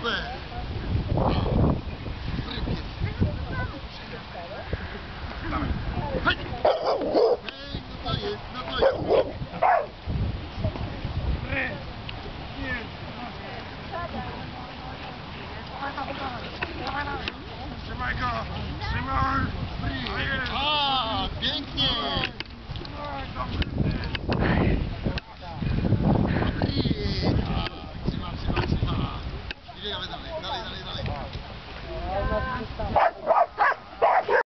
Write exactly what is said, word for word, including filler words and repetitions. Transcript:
Super! Hej! Hej, no to jest, no to jest! Trzymaj go! Trzymaj! A, pięknie! Trzymaj, dobrze!